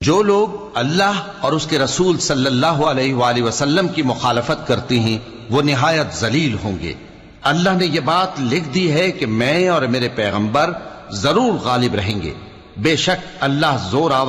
जो लोग अल्लाह और उसके रसूल सल्लल्लाहु अलैहि वसल्लम की मुखालफत करती हैं वो निहायत जलील होंगे। अल्लाह ने यह बात लिख दी है कि मैं और मेरे पैगंबर जरूर गालिब रहेंगे। बेशक अल्लाह जोर